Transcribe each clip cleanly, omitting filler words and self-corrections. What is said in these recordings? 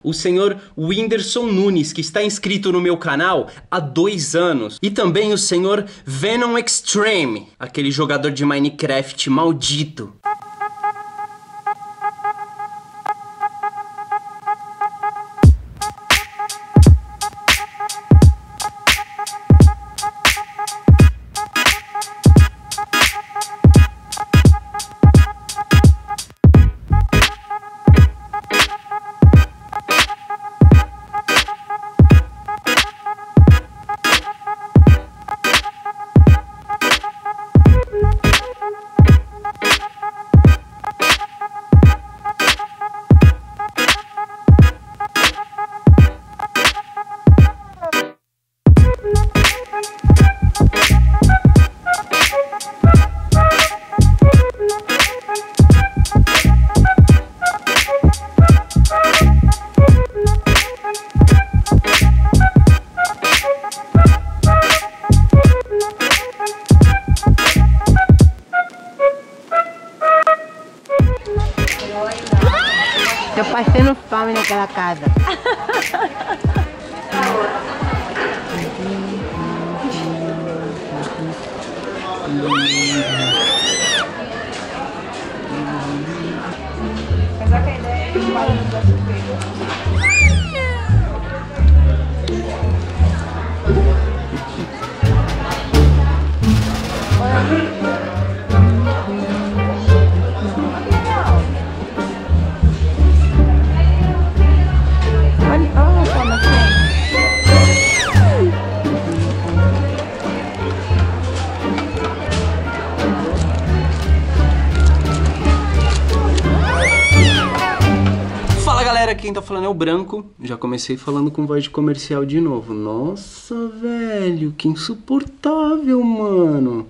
O senhor Whindersson Nunes, que está inscrito no meu canal há 2 anos. E também o senhor Venom Extreme, aquele jogador de Minecraft maldito. Tô passando fome naquela casa. Apesar que a ideia é igual no da Quem tá falando é o Branco. Já comecei falando com voz de comercial de novo. Nossa, velho, que insuportável, mano.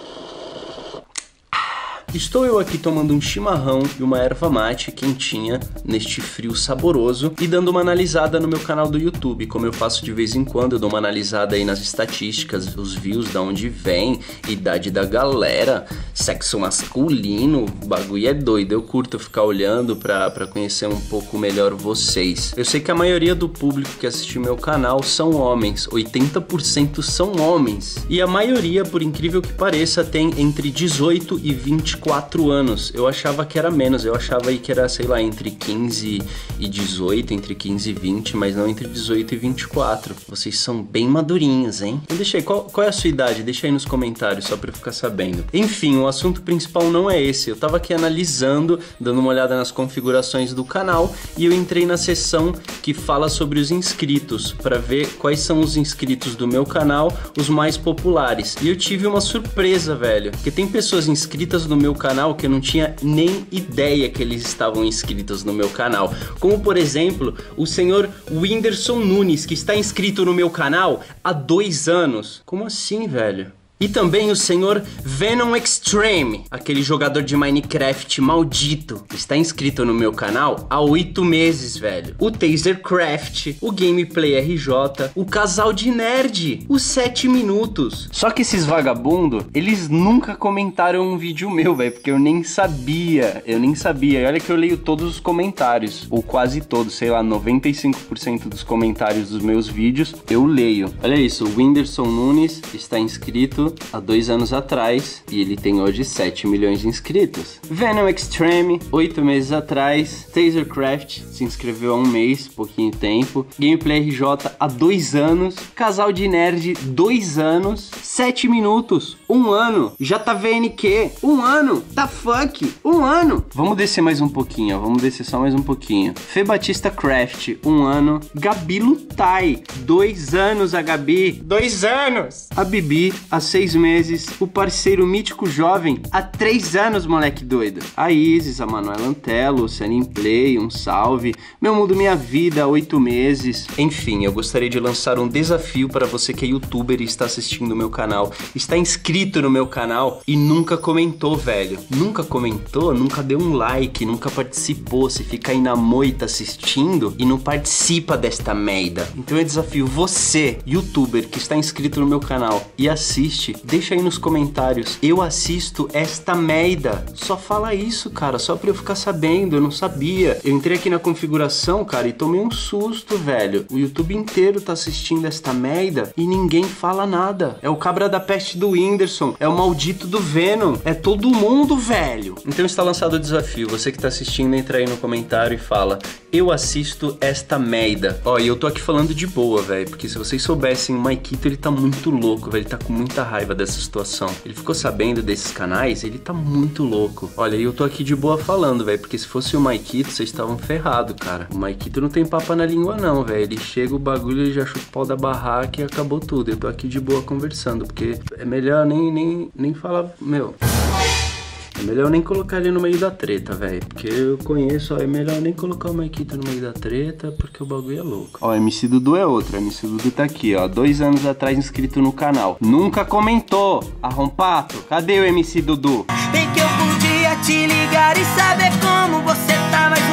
Estou eu aqui tomando um chimarrão e uma erva mate quentinha neste frio saboroso e dando uma analisada no meu canal do YouTube. Como eu faço de vez em quando, eu dou uma analisada aí nas estatísticas, os views, da onde vem, idade da galera, sexo masculino, o bagulho é doido. Eu curto ficar olhando pra conhecer um pouco melhor vocês. Eu sei que a maioria do público que assiste meu canal são homens, 80% são homens. E a maioria, por incrível que pareça, tem entre 18 e 24 anos. Eu achava que era menos, eu achava aí que era, sei lá, entre 15 e 18, entre 15 e 20, mas não entre 18 e 24. Vocês são bem madurinhos, hein? Então deixa aí, qual é a sua idade? Deixa aí nos comentários, só pra eu ficar sabendo. Enfim, o assunto principal não é esse. Eu tava aqui analisando, dando uma olhada nas configurações do canal e eu entrei na seção que fala sobre os inscritos, pra ver quais são os inscritos do meu canal, os mais populares. E eu tive uma surpresa, velho, porque tem pessoas inscritas no meu canal que eu não tinha nem ideia que eles estavam inscritos no meu canal, como por exemplo o senhor Whindersson Nunes, que está inscrito no meu canal há 2 anos. Como assim, velho? E também o senhor Venom Extreme, aquele jogador de Minecraft maldito, está inscrito no meu canal há 8 meses, velho. O Tasercraft, o Gameplay RJ, o Casal de Nerd, os 7 minutos. Só que esses vagabundos, eles nunca comentaram um vídeo meu, velho, porque eu nem sabia. E olha que eu leio todos os comentários, ou quase todos, sei lá, 95% dos comentários dos meus vídeos eu leio. Olha isso, o Whindersson Nunes está inscrito há 2 anos atrás e ele tem hoje 7 milhões de inscritos. Venom Extreme, 8 meses atrás. Tasercraft se inscreveu há 1 mês, pouquinho tempo. Gameplay RJ há 2 anos. Casal de Nerd, 2 anos. 7 minutos, 1 ano. JVNQ, 1 ano. Tá fuck, 1 ano. Vamos descer mais um pouquinho, ó. Vamos descer só mais um pouquinho. Fê Batista Craft, 1 ano. Gabi Lutai, 2 anos a Gabi. 2 anos. A Bibi, há 6 meses. O parceiro mítico jovem, há 3 anos, moleque doido. A Isis, a Manuela Antelo, o Sunny Play, um salve. Meu Mundo Minha Vida, 8 meses. Enfim, eu gostaria de lançar um desafio para você que é youtuber e está assistindo o meu canal, está inscrito no meu canal e nunca comentou, velho. Nunca comentou, nunca deu um like, nunca participou. Você fica aí na moita assistindo e não participa desta merda. Então eu desafio você, youtuber, que está inscrito no meu canal e assiste assiste? Deixa aí nos comentários. Eu assisto esta merda. Só fala isso, cara, só pra eu ficar sabendo, eu não sabia. Eu entrei aqui na configuração, cara, e tomei um susto, velho. O YouTube inteiro tá assistindo esta merda e ninguém fala nada. É o cabra da peste do Whindersson, é o maldito do Venom, é todo mundo, velho. Então está lançado o desafio. Você que tá assistindo, entra aí no comentário e fala: eu assisto esta merda. Ó, e eu tô aqui falando de boa, velho, porque se vocês soubessem, o Maikito, ele tá muito louco, velho, ele tá com muita raiva dessa situação. Ele ficou sabendo desses canais, ele tá muito louco. Olha, e eu tô aqui de boa falando, velho, porque se fosse o Maikito, vocês estavam ferrados, cara. O Maikito não tem papo na língua não, velho. Ele chega, o bagulho, ele já chuta o pau da barraca e acabou tudo. Eu tô aqui de boa conversando, porque é melhor nem falar, meu... É melhor nem colocar ele no meio da treta, velho. Porque eu conheço, ó, é melhor nem colocar o Maikito no meio da treta, porque o bagulho é louco. Ó, MC Dudu é outro. MC Dudu tá aqui, ó. 2 anos atrás inscrito no canal. Nunca comentou. Arrompato, cadê o MC Dudu? Bem que eu podia te ligar e saber como você tá, mas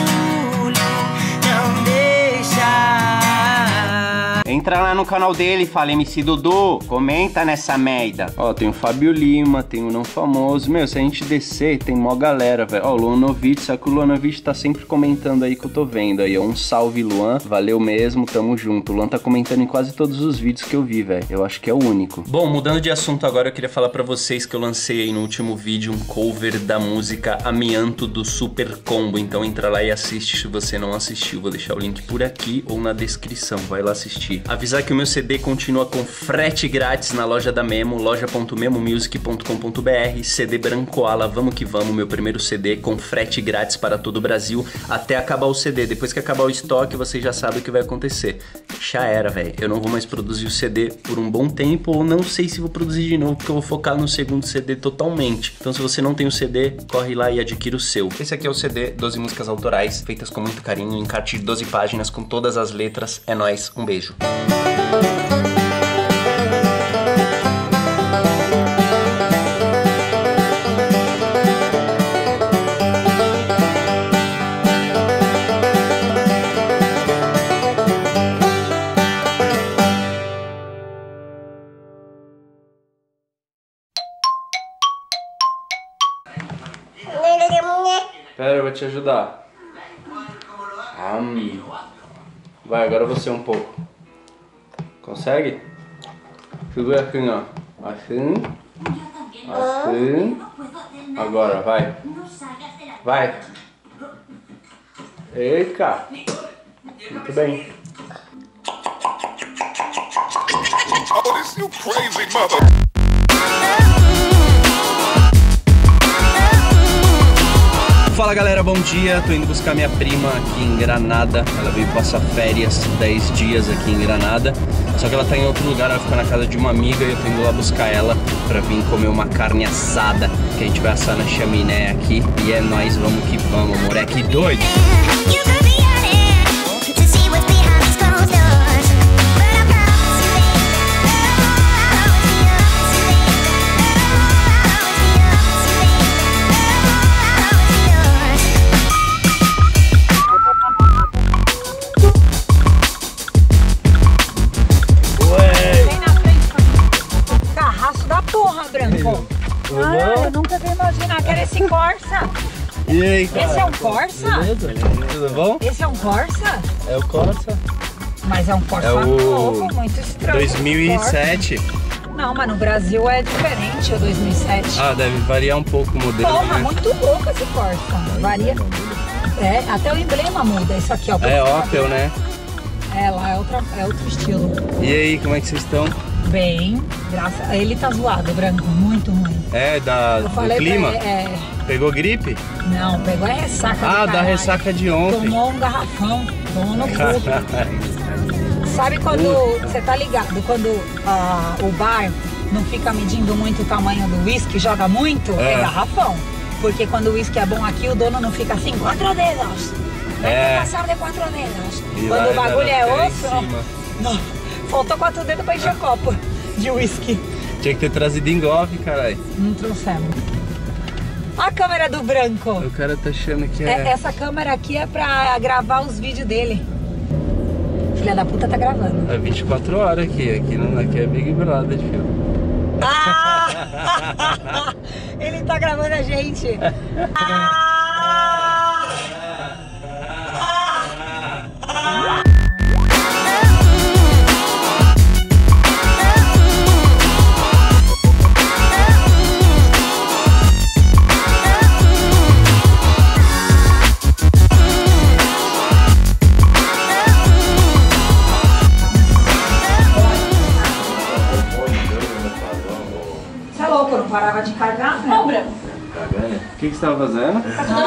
o orgulho não deixa. Entra lá no canal dele e fala: MC Dudu, comenta nessa merda. Ó, tem o Fábio Lima, tem o Não Famoso. Meu, se a gente descer, tem mó galera, velho. Ó, o Luanovic, só que o Luanovic tá sempre comentando aí que eu tô vendo aí, ó. Um salve, Luan. Valeu mesmo, tamo junto. O Luan tá comentando em quase todos os vídeos que eu vi, velho. Eu acho que é o único. Bom, mudando de assunto agora, eu queria falar pra vocês que eu lancei aí no último vídeo um cover da música Amianto do Super Combo. Então entra lá e assiste se você não assistiu. Vou deixar o link por aqui ou na descrição. Vai lá assistir. Avisar que o meu CD continua com frete grátis na loja da Memo, loja.memomusic.com.br. CD Brancoala, vamos que vamos, meu primeiro CD com frete grátis para todo o Brasil até acabar o CD. Depois que acabar o estoque, vocês já sabem o que vai acontecer. Já era, velho. Eu não vou mais produzir o CD por um bom tempo, ou não sei se vou produzir de novo, porque eu vou focar no segundo CD totalmente. Então se você não tem o CD, corre lá e adquira o seu. Esse aqui é o CD, 12 músicas autorais, feitas com muito carinho, encarte de 12 páginas com todas as letras. É nóis, um beijo. Pera, eu vou te ajudar. Vai, agora você um pouco. Consegue? Segura assim, ó. Assim. Assim. Agora, vai. Vai. Eita. Muito bem. Oh, this you crazy mother. Fala galera, bom dia. Tô indo buscar minha prima aqui em Granada. Ela veio passar férias, 10 dias aqui em Granada. Só que ela tá em outro lugar, ela fica na casa de uma amiga e eu tô indo lá buscar ela pra vir comer uma carne assada que a gente vai assar na chaminé aqui. E é nóis, vamos que vamos, moleque doido! Ah, eu nunca ia imaginar que era esse Corsa. E aí, cara? Esse é um Corsa? Beleza? Tudo bom? Esse é um Corsa? É o Corsa. Mas é um Corsa novo, muito estranho. 2007. Não, mas no Brasil é diferente, o 2007. Ah, deve variar um pouco o modelo, Porra, né? muito louco esse Corsa. Varia. É, até o emblema muda. Isso aqui, ó. É Opel, né? É, lá é outro estilo. E aí, como é que vocês estão? Bem, graças a ele tá zoado, branco, muito ruim. É, Eu do falei clima? pra ele, Pegou gripe? Não, pegou a ressaca Ah, do da caralho. ressaca de ontem. Tomou um garrafão, tomou no cu. Sabe quando, você tá ligado, quando o bar não fica medindo muito o tamanho do uísque, joga muito, é garrafão. Porque quando o uísque é bom aqui, o dono não fica assim, 4 dedos. Vai passar de 4 dedos. E Quando o bagulho é osso, não. Faltou 4 dedos pra encher o copo de uísque. Tinha que ter trazido engolfe, caralho. Não trouxemos. A câmera do branco. O cara tá achando que Essa câmera aqui é pra gravar os vídeos dele. Filha da puta tá gravando. É 24 horas aqui. Aqui é Big Brother, filho. Ah! Ele tá gravando a gente. Você é louco, eu não parava de carregar, né? O que você estava fazendo?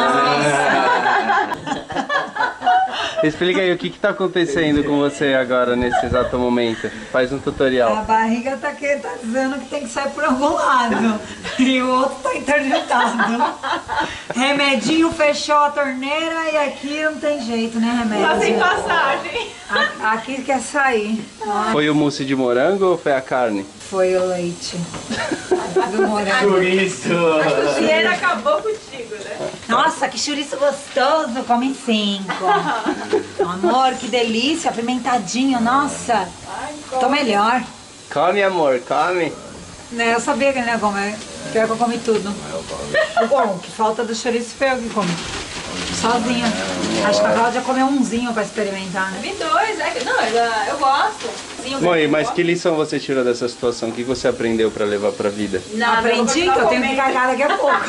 Explica aí o que está acontecendo com você agora, nesse exato momento. Faz um tutorial. A barriga tá dizendo que tem que sair por algum lado. E o outro tá interditado. Remedinho fechou a torneira e aqui não tem jeito, né, remédio? Tá sem passagem. Aqui quer sair. Foi o mousse de morango ou foi a carne? Foi o leite do morango. Por isso! O dinheiro acabou contigo, né? Nossa, que chouriço gostoso. Come 5. Amor, que delícia. Apimentadinho, nossa. Tô melhor. Come, amor, come. Né, eu sabia que ele ia comer. Pior que eu comi tudo. Bom, o que falta do chouriço foi eu que comi. Sozinha. Acho que a Cláudia comeu umzinho pra experimentar, né? Vi 2, né? Não, eu gosto. Mãe, mas que lição você tirou dessa situação? O que você aprendeu pra levar pra vida? Aprendi que eu tenho que cagar daqui a pouco.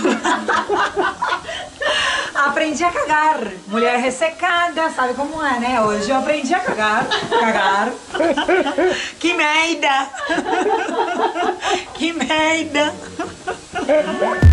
Aprendi a cagar. Mulher ressecada, sabe como é, né? Hoje eu aprendi a cagar. Cagar. Que merda! Que merda!